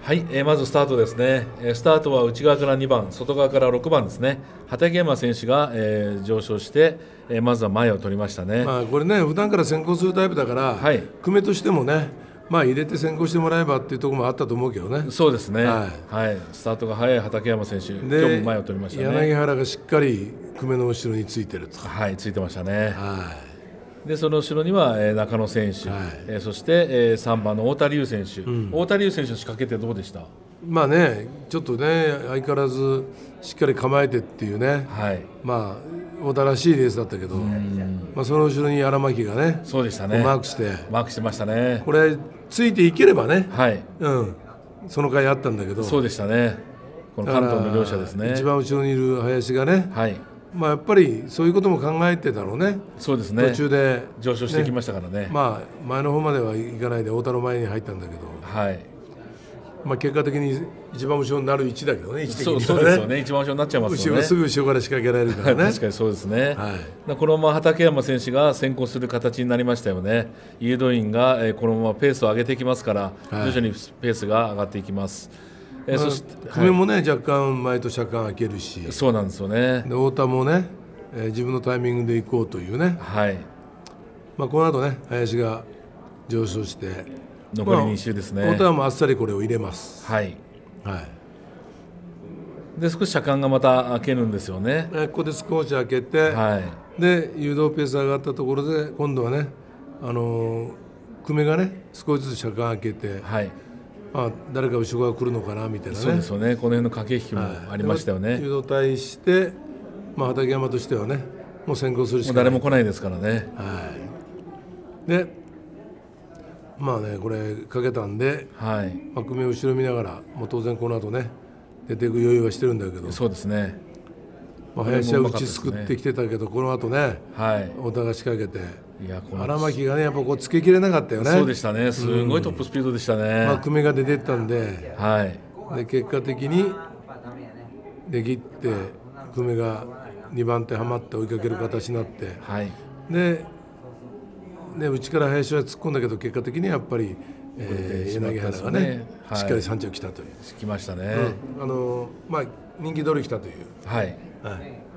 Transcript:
はい、まずスタートですね。スタートは内側から2番、外側から6番ですね。畠山選手が、上昇して、まずは前を取りましたね。 これね、普段から先行するタイプだから、 はい、 組めとしてもね、入れて先行してもらえばっていうところもあったと思うけどね。 そうですね、 はい、 スタートが早い畠山選手、今日も前を取りましたね。 柳原がしっかり組めの後ろについてると。 はい、ついてましたね。 はい、 でその後ろには中野選手、はい、そして、3番の太田龍選手、太田龍選手の仕掛けってどうでした？ ちょっとね、相変わらずしっかり構えてっていうね、 はい、 太田らしいレースだったけど、その後ろに荒牧がね、 そうでしたね、 マークしてましたね。 これついていければね、 はい、 その回あったんだけど、 そうでしたね。この関東の両者ですね。 一番後ろにいる林がね、 はい、 やっぱりそういうことも考えてだろうね。 そうですね。 途中で上昇してきましたからね。 前の方まではいかないで太田の前に入ったんだけど、 はい。 結果的に一番後ろになる位置だけどね、 そうですよね。一番後ろになっちゃいますよね。 すぐ後ろから仕掛けられるからね。 確かにそうですね。 はい、 このまま畠山選手が先行する形になりましたよね。イエドインがこのままペースを上げていきますから、徐々にペースが上がっていきます。 そして組もね、若干前と車間開けるし、 そうなんですよね。 で太田もね、自分のタイミングで行こうというね。 はい。 この後ね、林が上昇して残り2周ですね。 太田はもうあっさりこれを入れます。 はい。 はい。 で少し車間がまた開けるんですよね。 ここで少し開けて、 はい、 で誘導ペース上がったところで今度はね、久米がね少しずつ車間開けて、 はい、 誰か後ろが来るのかなみたいなね。 そうですよね。この辺の駆け引きもありましたよね。 誘導対して、畠山としてはね、もう先行するしかない。 誰も来ないですからね。 はい。で、これかけたんで、 はい、 久米後ろ見ながら、もう当然この後ね出ていく余裕はしてるんだけど。 そうですね。 林は打ちすくってきてたけど、この後ね、太田が仕掛けて、荒牧がね、やっぱこうつけきれなかったよね。 そうでしたね。すごいトップスピードでしたね。 久米が出てったんで、で結果的にできって久米が2番手はまって追いかける形になって、で内から林は突っ込んだけど、結果的にやっぱり柳原がね、しっかり3着来たという。 来ましたね。 人気通り来たという。 はい。